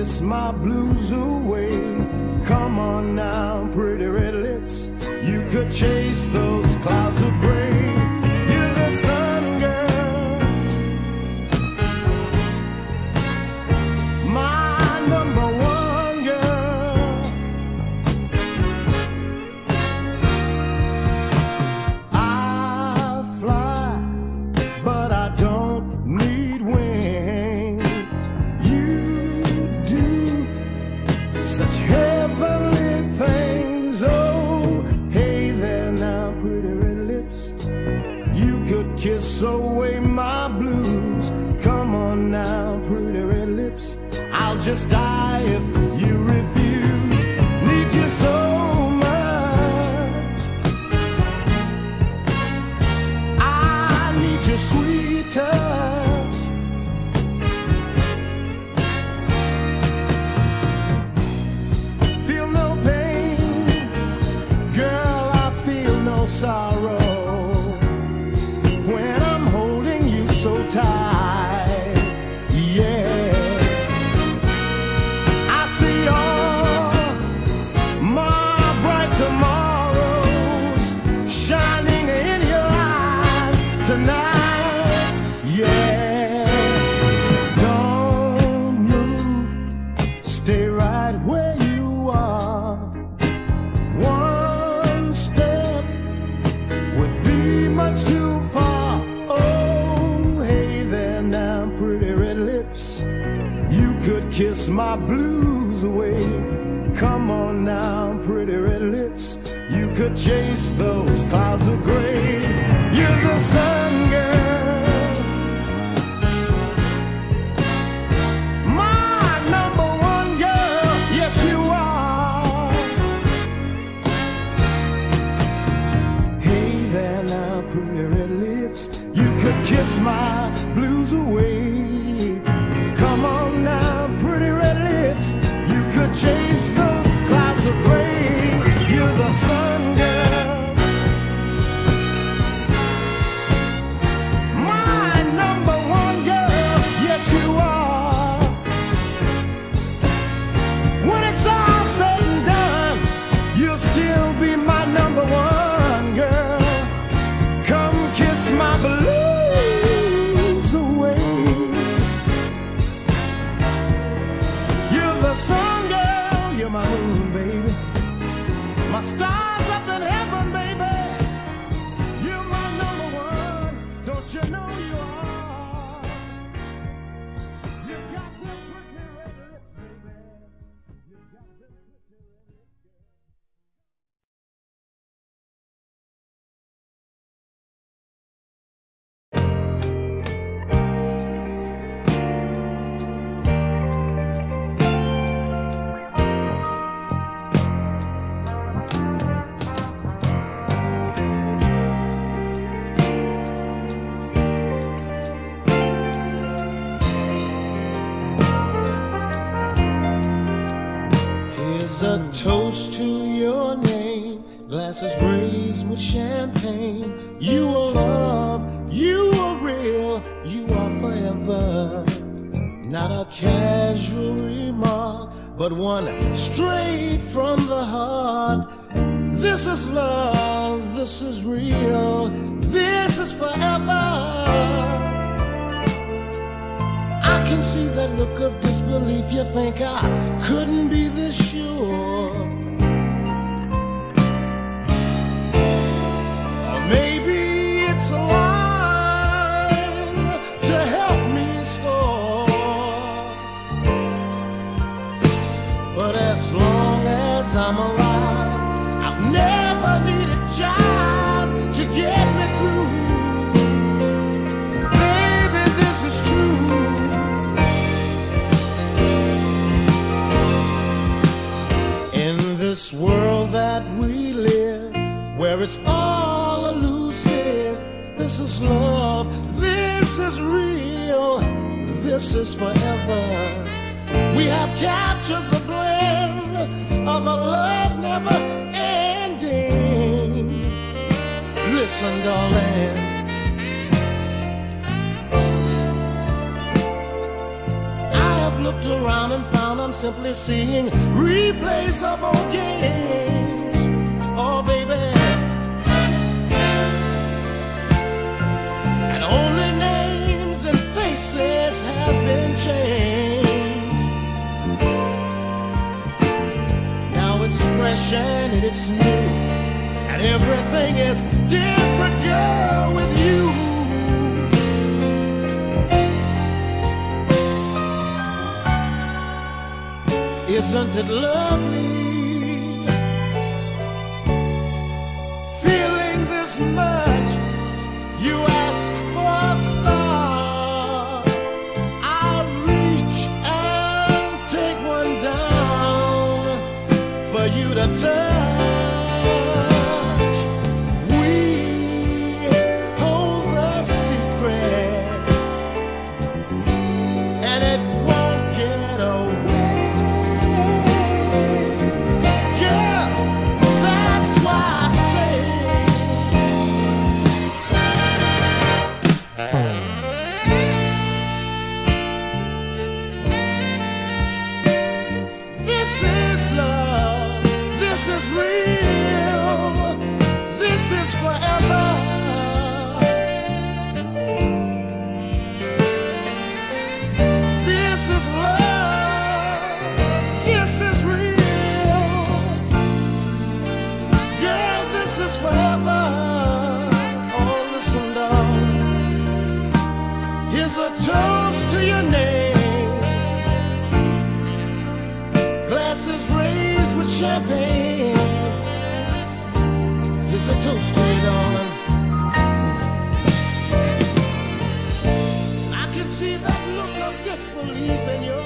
kiss my blues away. Come on now, pretty red lips, you could chase those clouds of gray. You're the sun, girl, my number one girl. I fly, but I don't need wings. You do such heavenly things. Oh, hey there now, pretty red lips, you could kiss away my blues. Come on now, pretty red lips, I'll just die if you refuse. Need you so much, I need your sweet touch. Feel no pain, girl, I feel no sorrow when I'm holding you so tight. Yeah, I see all my bright tomorrows shining in your eyes tonight. Yeah, don't move, stay right where you are. One step would be much too far. Oh, hey there now, pretty red lips, you could kiss my blues away. Come on now, pretty red lips, you could chase those clouds of gray. You're the sun, girl, my number one girl. Yes, you are. Hey there now, pretty red lips, you could kiss my blues away. Come on now, pretty red lips, you could chase those clouds of gray. You're the sun, girl, my number one girl. Yes, you are. When it's all said and done, you'll still be my number one girl. Come kiss my blues away. You're the sun, girl, you're my moon, baby, my stars up in heaven, baby. You're my number one, don't you know you are? You got them pretty red lips, baby. You got them pretty red lips, girl. Here's a toast to your name, glasses raised with champagne. You are love, you are real, you are forever. Not a casual remark, but one straight from the heart. This is love, this is real, this is forever. I can see that look of disbelief. You think I couldn't be this sure. Or maybe it's a line to help me score. But as long as I'm alive, I've never needed a job to get me through. Baby, this is true. This world that we live, where it's all elusive, this is love, this is real, this is forever. We have captured the blend of a love never ending. Listen, darling, I have looked around and found I'm simply seeing replays of old games. Oh, baby. And only names and faces have been changed. Now it's fresh and it's new, and everything is different, girl, with you. Isn't it lovely feeling this much? You ask for a star, I'll reach and take one down for you to touch. We hold the secrets, and it won't get away. Here's a toast to your name. Glasses raised with champagne. Here's a toast to you, darling. I can see that look of disbelief in your